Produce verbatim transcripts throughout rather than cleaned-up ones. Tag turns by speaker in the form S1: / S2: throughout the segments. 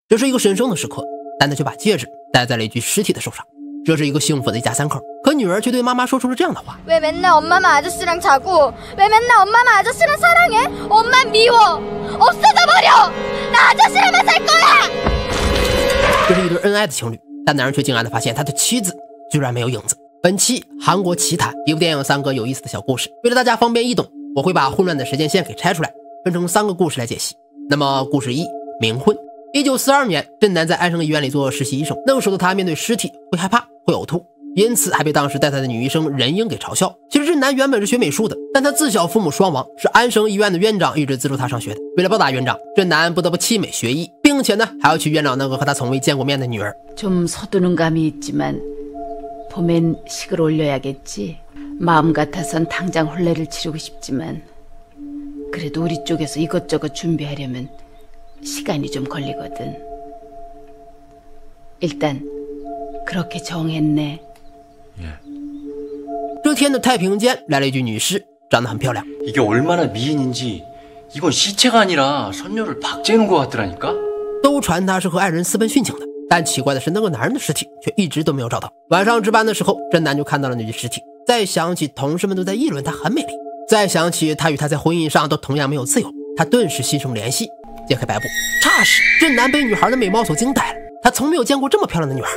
S1: 这是一个神圣的时刻，但他却把戒指戴在了一具尸体的手上。这是一个幸福的一家三口，可女儿却对妈妈说出了这样的话：
S2: 왜 맨날 엄마만 아저씨랑 자고 왜 맨날 엄마만 아저씨랑 사랑해? 엄마 미워. 없어져 버려. 나 아저씨랑만 살 거야.
S1: 这是一对恩爱的情侣，但男人却惊讶地发现他的妻子居然没有影子。本期韩国奇谈，一部电影三个有意思的小故事，为了大家方便易懂，我会把混乱的时间线给拆出来，分成三个故事来解析。那么故事一，冥婚。一九四二年，镇南在安生医院里做实习医生，那个时候的他面对尸体会害怕，会呕吐，因此还被当时带他的女医生任英给嘲笑。其实镇南原本是学美术的，但他自小父母双亡，是安生医院的院长一直资助他上学的。为了报答院长，镇南不得不弃美学医，并且呢还要娶院长那个和他从未见过面的女儿。
S3: 좀 서두는 감이 있지만 봄엔 식을 올려야겠지. 마음 같아선 당장 혼례를 치르고 싶지만 그래도 우리 쪽에서 이것저것 준비하려면 시간이 좀 걸리거든. 일단 그렇게 정했네.
S4: 예.
S1: 这天的太平间来了一具女尸，长得很漂亮。
S4: 이게 얼마나 미인인지 이건 시체가 아니라 선녀를 박제해놓은 것 같더라니까.
S1: 都传他是和爱人私奔殉情的，但奇怪的是那个男人的尸体却一直都没有找到。晚上值班的时候，镇南就看到了那具尸体，再想起同事们都在议论她很美丽，再想起他与她在婚姻上都同样没有自由，他顿时心生怜惜，揭开白布，霎时镇南被女孩的美貌所惊呆了，他从没有见过这么漂亮的女孩。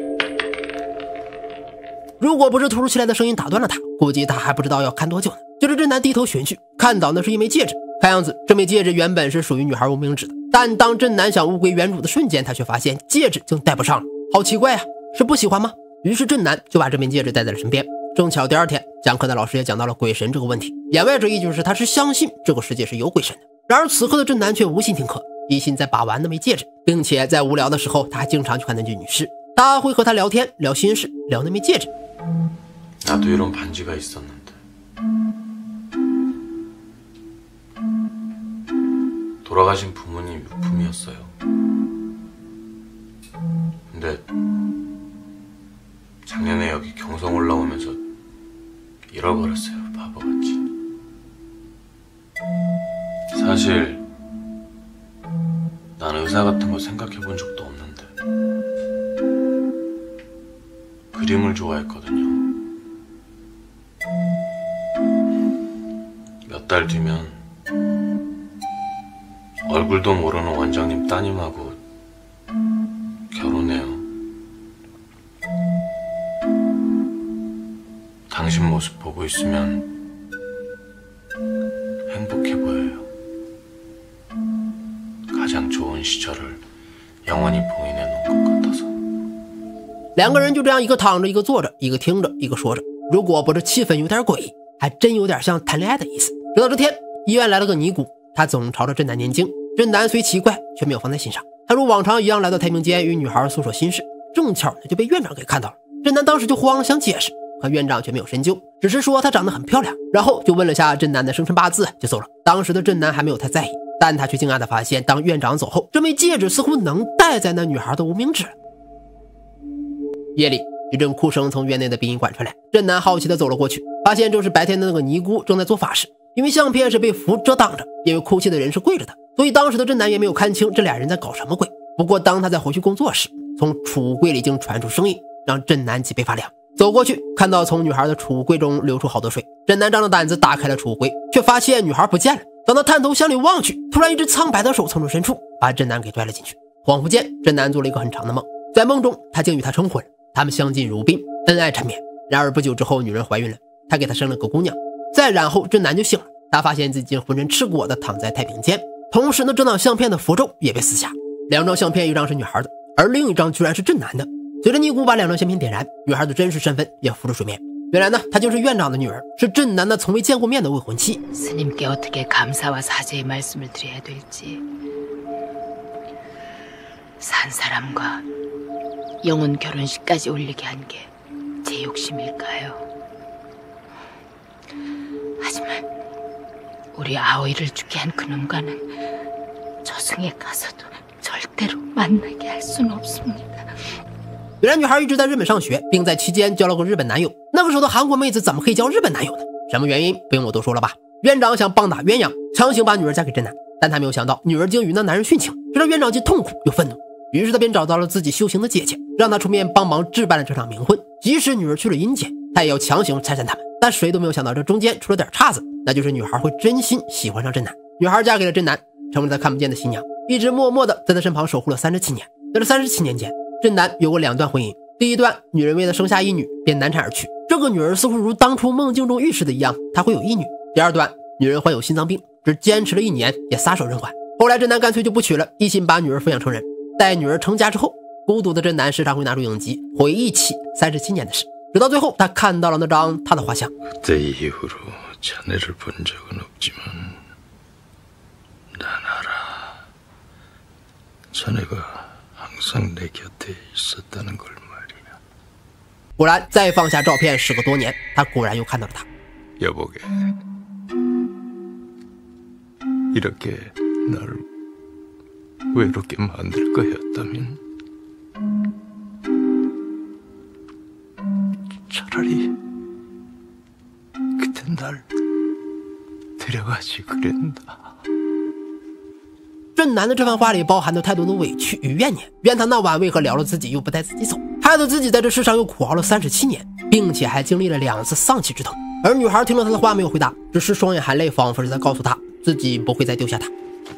S1: 如果不是突如其来的声音打断了他，估计他还不知道要看多久呢。接着镇南低头寻去，看到那是一枚戒指，看样子这枚戒指原本是属于女孩无名指的，但当镇南想物归原主的瞬间，他却发现戒指竟戴不上了，好奇怪啊，是不喜欢吗？于是镇南就把这枚戒指戴在了身边。正巧第二天讲课的老师也讲到了鬼神这个问题，言外之意就是他是相信这个世界是有鬼神的。然而此刻的镇南却无心听课，一心在把玩那枚戒指，并且在无聊的时候他还经常去看那具女尸，他会和她聊天，聊心事，聊那枚戒指。
S4: 나도 이런 반지가 있었는데 돌아가신 부모님 유품이었어요. 근데 작년에 여기 경성 올라오면서 잃어버렸어요. 바보같이. 사실 난 의사 같은 거 생각해본 적도 없는데 그림을 좋아했거든요. 몇 달 뒤면 얼굴도 모르는 원장님 따님하고 결혼해요. 당신 모습 보고 있으면 행복해 보여요. 가장 좋은 시절을 영원히 봉인해 놓은 것 같아서.
S1: 两个人就这样一个躺着一个坐着，一个听着一个说着，如果不是气氛有点诡异，还真有点像谈恋爱的意思。直到这天，医院来了个尼姑，她总朝着镇南念经。镇南虽奇怪，却没有放在心上。他如往常一样来到太平间与女孩诉说心事，正巧就被院长给看到了。镇南当时就慌了，想解释，可院长却没有深究，只是说她长得很漂亮，然后就问了下镇南的生辰八字就走了。当时的镇南还没有太在意，但他却惊讶地发现，当院长走后，这枚戒指似乎能戴在那女孩的无名指了。夜里，一阵哭声从院内的殡仪馆传来，镇南好奇地走了过去，发现正是白天的那个尼姑正在做法事。因为相片是被符遮挡着，因为哭泣的人是跪着的，所以当时的镇南也没有看清这俩人在搞什么鬼。不过当他在回去工作时，从储物柜里竟传出声音，让镇南脊背发凉。走过去，看到从女孩的储物柜中流出好多水，镇南张着胆子打开了储物柜，却发现女孩不见了。当他探头向里望去，突然一只苍白的手从这深处把镇南给拽了进去。恍惚间，镇南做了一个很长的梦，在梦中他竟与她成婚了，他们相敬如宾，恩爱缠绵。然而不久之后，女人怀孕了，他给她生了个姑娘。再然后镇南就醒了，他发现自己浑身赤裸的躺在太平间，同时呢这张相片的符咒也被撕下，两张相片一张是女孩的，而另一张居然是镇南的。随着尼姑把两张相片点燃，女孩的真实身份也浮出水面。原来呢她就是院长的女儿，是镇南的从未见过面的未婚妻。
S3: 스님께 어떻게 감사와 사죄의 말씀을 드려야 될지 산 사람과 영혼 결혼식까지 올리게 한 게 제 욕심일까요? 하지만 우리 아오이를 죽게 한 그놈과는 저승에 가서도 절대로 만나게 할 수는 없습니다.
S1: 原来女孩一直在日本上学，并在期间交了个日本男友。那个时候的韩国妹子怎么可以交日本男友呢？什么原因不用我多说了吧？院长想棒打鸳鸯，强行把女儿嫁给镇南，但他没有想到女儿竟与那男人殉情，这让院长既痛苦又愤怒。 于是他便找到了自己修行的姐姐，让她出面帮忙置办了这场冥婚。即使女儿去了阴间，他也要强行拆散他们。但谁都没有想到，这中间出了点岔子，那就是女孩会真心喜欢上真男。女孩嫁给了真男，成为了他看不见的新娘，一直默默的在他身旁守护了三十七年。在这三十七年间，真男有过两段婚姻。第一段，女人为了生下一女便难产而去，这个女儿似乎如当初梦境中预示的一样，她会有一女。第二段，女人患有心脏病，只坚持了一年也撒手人寰。后来真男干脆就不娶了，一心把女儿抚养成人。待女儿成家之后，孤独的真男时常会拿出影集回忆起三十七年的事，直到最后他看到了那张他的画像。
S5: 그때 이후로 자네를 본 적은 없지만 난 알아. 자네가 항상 내 곁에 있었다는 걸 말이야.
S1: 果然再放下照片，时隔多年，他果然又看到了他。
S5: 여보게 이렇게 나를 외롭게 만들 거였다면 차라리 그땐 날 데려가지 그랬다.
S1: 正男的这番话里包含着太多的委屈与怨念，怨他那晚为何撩了自己又不带自己走，害得自己在这世上又苦熬了三十七年，并且还经历了两次丧妻之痛。而女孩听了他的话没有回答，只是双眼含泪，仿佛是在告诉他自己不会再丢下他。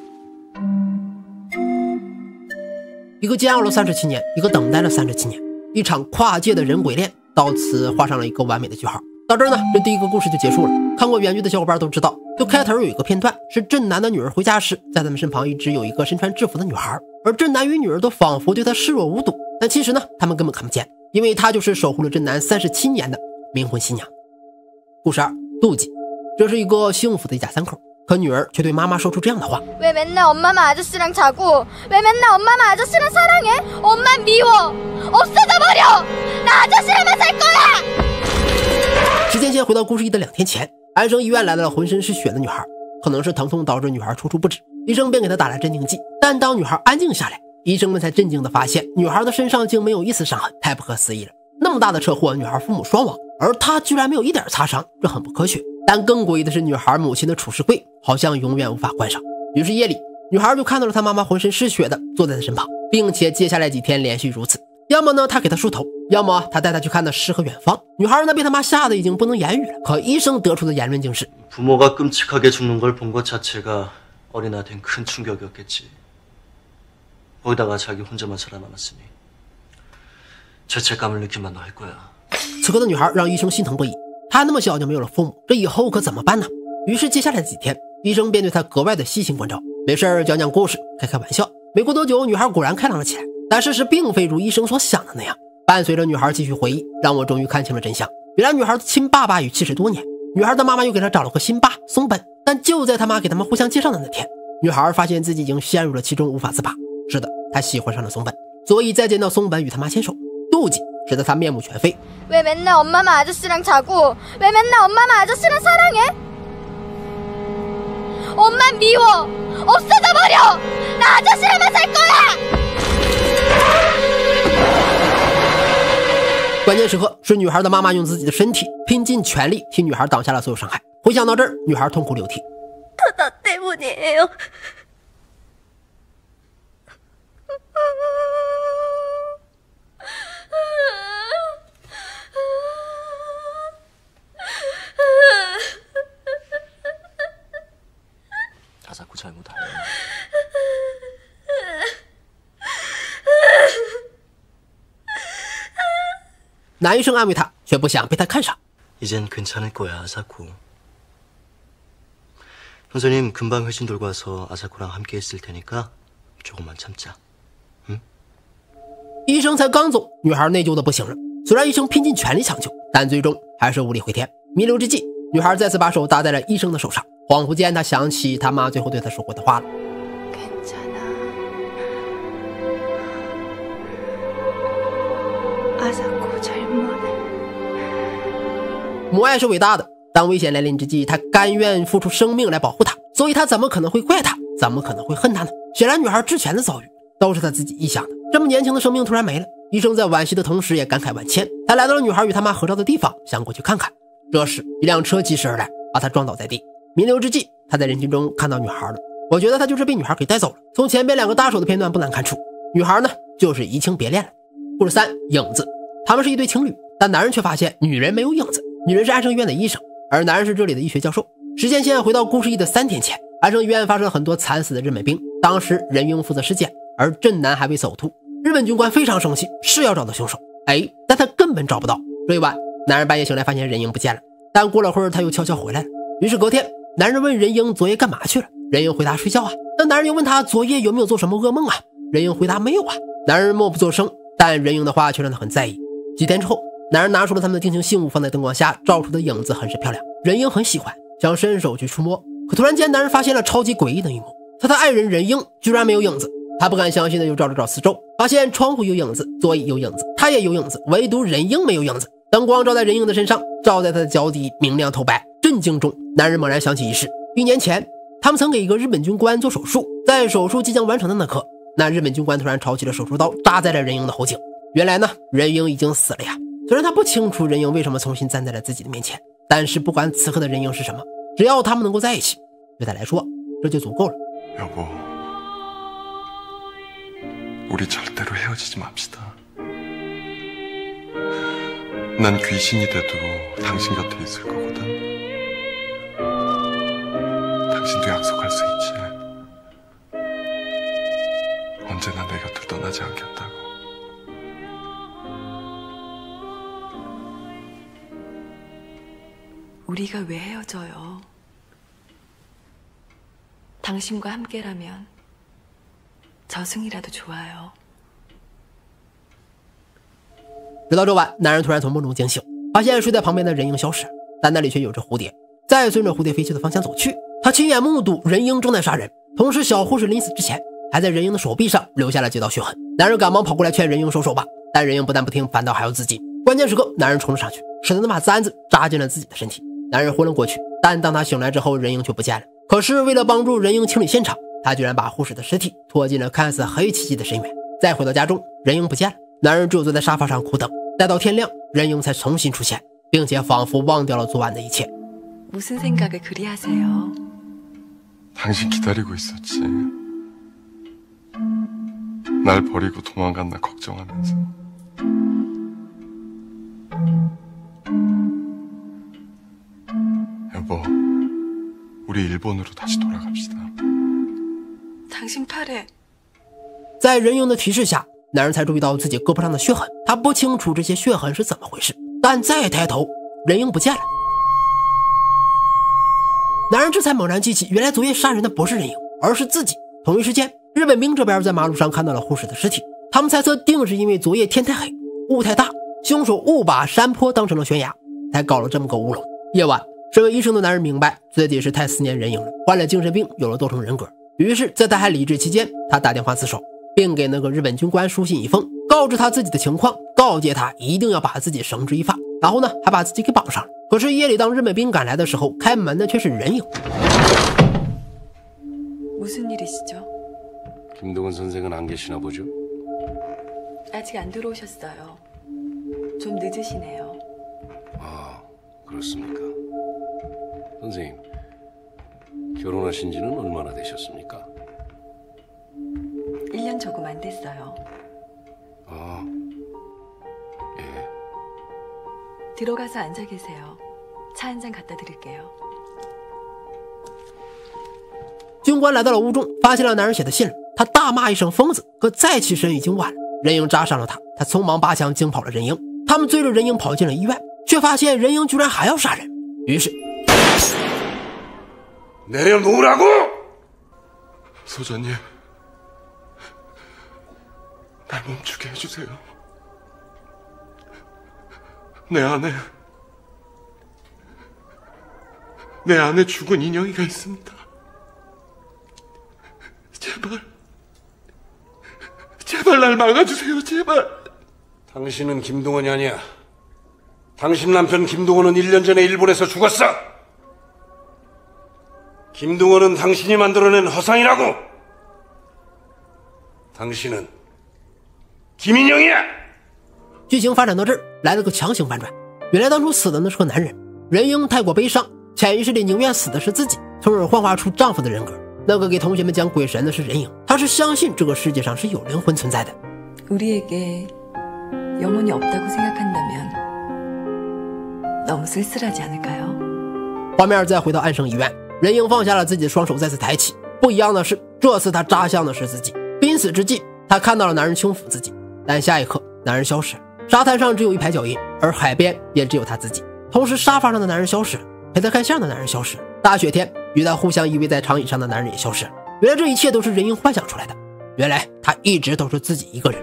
S1: 一个煎熬了三十七年，一个等待了三十七年，一场跨界的人鬼恋到此画上了一个完美的句号。到这儿呢，这第一个故事就结束了。看过原剧的小伙伴都知道，就开头有一个片段是正男的女儿回家时，在他们身旁一直有一个身穿制服的女孩，而正男与女儿都仿佛对他视若无睹，但其实呢，他们根本看不见，因为他就是守护了正男三十七年的冥婚新娘。故事二，妒忌。这是一个幸福的一家三口，可女儿却对妈妈说出这样的话：
S2: 왜 맨날 엄마만 아저씨랑 자고 왜 맨날 엄마만 아저씨랑 사랑해? 엄마 미워. 없어져 버려. 나 아저씨랑만 살 거야.
S1: 时间线回到故事一的两天前，安生医院来了浑身是血的女孩，可能是疼痛导致女孩抽搐不止，医生便给她打了镇定剂。但当女孩安静下来，医生们才震惊地发现女孩的身上竟没有一丝伤痕，太不可思议了！那么大的车祸，女孩父母双亡，而她居然没有一点擦伤，这很不科学。但更诡异的是，女孩母亲的储尸柜好像永远无法关上。于是夜里，女孩就看到了她妈妈浑身是血的坐在她身旁，并且接下来几天连续如此。要么呢，她给她梳头，要么她带她去看那诗和远方。女孩呢被她妈吓得已经不能言语了。可医生得出的言论竟是：
S4: 부모가 끔찍하게 죽는 걸 본 것 자체가 어린아이한텐 큰 충격이었겠지. 거기다가 자기 혼자만 살아남았으니 죄책감을 느낄만 도 할 거야.
S1: 此刻的女孩让医生心疼不已，她那么小就没有了父母，这以后可怎么办呢？于是接下来几天，医生便对她格外的细心关照，没事讲讲故事，开开玩笑。没过多久，女孩果然开朗了起来。但事实并非如医生所想的那样。伴随着女孩继续回忆，让我终于看清了真相。原来女孩的亲爸爸已去世多年，女孩的妈妈又给她找了个新爸松本。但就在她妈给他们互相介绍的那天，女孩发现自己已经陷入了其中无法自拔。是的，她喜欢上了松本，所以再见到松本与他妈牵手，妒忌使得她面目全非。
S2: 왜 맨날 엄마만 아저씨랑 자고 왜 맨날 엄마만 아저씨랑 사랑해? 엄마 미워. 없어져 버려. 나 아저씨랑만 살 거야.
S1: 关键时刻是女孩的妈妈用自己的身体拼尽全力替女孩挡下了所有伤害。回想到这儿，女孩痛哭流涕。
S2: 다 나 때문이에요.
S4: 아사코 잘못하네.
S1: 男医生安慰她，却不想被她看上。
S4: 이젠 괜찮을 거야, 아사코. 선생님 금방 회신 돌고 와서 아사코랑 함께 있을 테니까 조금만 참자. 응?
S1: 医生才刚走，女孩内疚的不行了。虽然医生拼尽全力抢救，但最终还是无力回天。弥留之际，女孩再次把手搭在了医生的手上。恍惚间，她想起她妈最后对她说过的话了。
S3: 괜찮아. 아사코 잘못해.
S1: 母爱是伟大的，当危险来临之际，她甘愿付出生命来保护她，所以她怎么可能会怪她？怎么可能会恨她呢？显然，女孩之前的遭遇都是她自己臆想的。这么年轻的生命突然没了，医生在惋惜的同时也感慨万千。他来到了女孩与她妈合照的地方，想过去看看。这时，一辆车疾驶而来，把他撞倒在地。弥留之际，他在人群中看到女孩了。我觉得他就是被女孩给带走了。从前边两个大手的片段不难看出， 女孩呢就是移情别恋了。故事三，影子。他们是一对情侣，但男人却发现女人没有影子。女人是安生医院的医生，而男人是这里的医学教授。时间线回到故事一的三天前，安生医院发生了很多惨死的日本兵，当时任英负责尸检，而镇南还为此呕吐。日本军官非常生气，是要找到凶手，哎，但他根本找不到。这一晚，男人半夜醒来发现任英不见了，但过了会儿他又悄悄回来了。于是隔天，男人问任英昨夜干嘛去了，任英回答睡觉啊。但男人又问他昨夜有没有做什么噩梦啊，任英回答没有啊。男人默不作声，但任英的话却让他很在意。几天之后，男人拿出了他们的定情信物，放在灯光下照出的影子很是漂亮，任英很喜欢，想伸手去触摸。可突然间，男人发现了超级诡异的一幕，他的爱人任英居然没有影子。他不敢相信的又照了照四周，发现窗户有影子，座椅有影子，他也有影子，唯独任英没有影子。灯光照在任英的身上，照在他的脚底，明亮透白。震惊中，男人猛然想起一事，一年前他们曾给一个日本军官做手术，在手术即将完成的那刻，那日本军官突然抄起了手术刀，扎在了任英的后颈。原来呢，任英已经死了呀。虽然他不清楚任英为什么重新站在了自己的面前，但是不管此刻的任英是什么，只要他们能够在一起，对他来说这就足够了。
S5: 여보, 우리 절대로 헤어지지 맙시다. 난 귀신이 돼도 당신 곁에 있을 거거든. 당신도 약속할 수 있지. 언제나 내 곁을 떠나지 않겠다고.
S6: 우리가 왜 헤어져요? 당신과 함께라면 저승이라도 좋아요.
S1: 直到这晚，男人突然从梦中惊醒，发现睡在旁边的任英消失，但那里却有着蝴蝶。再顺着蝴蝶飞去的方向走去，他亲眼目睹任英正在杀人，同时小护士临死之前还在任英的手臂上留下了几道血痕。男人赶忙跑过来劝任英收手吧，但任英不但不听，反倒还要自尽。关键时刻，男人冲了上去，使得那把簪子扎进了自己的身体。男人昏了过去，但当他醒来之后，任英却不见了。可是为了帮助任英清理现场，他居然把护士的尸体拖进了看似黑漆漆的深渊。再回到家中，任英不见了，男人只有坐在沙发上苦等，待到天亮，任英才重新出现，并且仿佛忘掉了昨晚的一切。
S6: 무슨 생각을 그리 하세요?
S5: 당신 기다리고 있었지. 날 버리고 도망갔나 걱정하면서. 여보, 우리 일본으로 다시 돌아갑시다.
S6: 당신 팔에
S1: 在任英的提示下，男人才注意到自己胳膊上的血痕。他不清楚这些血痕是怎么回事，但再抬头，任英不见了。男人这才猛然记起，原来昨夜杀人的不是任英，而是自己。同一时间，日本兵这边在马路上看到了护士的尸体，他们猜测定是因为昨夜天太黑，雾太大，凶手误把山坡当成了悬崖，才搞了这么个乌龙。夜晚，身为医生的男人明白自己是太思念任英了，患了精神病，有了多重人格。于是，在他还理智期间，他打电话自首，并给那个日本军官书信一封，告知他自己的情况，告诫他一定要把自己绳之以法。然后呢，还把自己给绑上了。可是夜里当日本兵赶来的时候，开门的却是任英。
S6: 무슨 일이시죠?
S7: 김동은 선생은 안 계시나 보죠?
S6: 아직 안 들어오셨어요. 좀 늦으시네요.
S7: 아, 그렇습니까? 선생님, 결혼하신 지는 얼마나 되셨습니까?
S6: 일 년 조금 안 됐어요.
S7: 아, 예.
S6: 들어가서 앉아 계세요. 차 한 잔 갖다 드릴게요.
S1: 军官来到了屋中，发现了男人写的信，他大骂一声疯子，可再起身已经晚了。任英扎伤了他，他匆忙拔枪惊跑了任英。他们追着任英跑进了医院，却发现任英居然还要杀人。于是
S7: 내려놓으라고!
S5: 소장님, 날 멈추게 해주세요. 내 안에 내 안에 죽은 인형이가 있습니다. 제발, 제발 날 막아주세요, 제발.
S7: 당신은 김동원이 아니야. 당신 남편 김동원은 일 년 전에 일본에서 죽었어. 김동원은 당신이 만들어낸 허상이라고. 당신은 김인영이야.
S1: 剧情发展到这儿，来了个强行反转。原来当初死的那是个男人，任英太过悲伤，潜意识里宁愿死的是自己，从而幻化出丈夫的人格。 那个给同学们讲鬼神的是任盈，他是相信这个世界上是有灵魂存在的。
S6: 우리에게 영혼이 없다고 생각한다면 너무 쓸쓸하지 않을까요?
S1: 画面再回到安生医院，任盈放下了自己的双手，再次抬起。不一样的是，这次他扎向的是自己。濒死之际，他看到了男人轻抚自己，但下一刻，男人消失了。沙滩上只有一排脚印，而海边也只有他自己。同时，沙发上的男人消失了，陪他看相的男人消失了。大雪天与他互相依偎在长椅上的男人也消失了。原来这一切都是任盈幻想出来的。原来他一直都是自己一个人。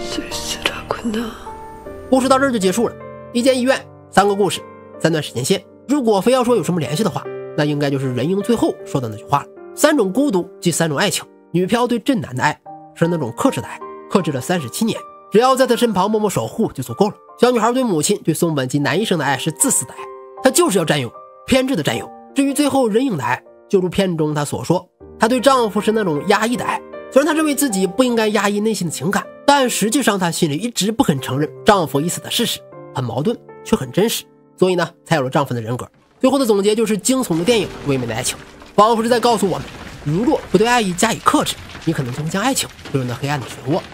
S1: 故事到这儿就结束了。一间医院，三个故事，三段时间线。如果非要说有什么联系的话，那应该就是任盈最后说的那句话了：三种孤独即三种爱情。女飘对镇南的爱是那种克制的爱，克制了三十七年，只要在他身旁默默守护就足够了。小女孩对母亲对松本及男医生的爱是自私的爱，她就是要占有，偏执的占有。至于最后任盈的爱，就如片中她所说，她对丈夫是那种压抑的爱。虽然她认为自己不应该压抑内心的情感，但实际上她心里一直不肯承认丈夫已死的事实，很矛盾却很真实，所以呢才有了丈夫的人格。最后的总结就是惊悚的电影唯美的爱情，仿佛是在告诉我们，如若不对爱意加以克制，你可能就会将爱情坠入那黑暗的漩涡。